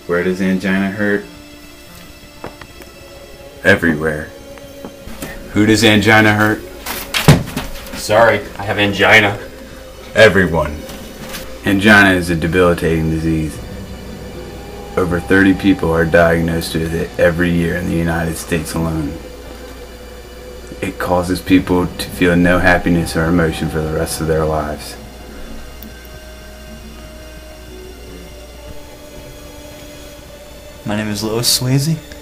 Where does angina hurt? Everywhere. Who does angina hurt? Sorry, I have angina. Everyone. Angina is a debilitating disease. Over 30 people are diagnosed with it every year in the United States alone. It causes people to feel no happiness or emotion for the rest of their lives. My name is Lois Swayze.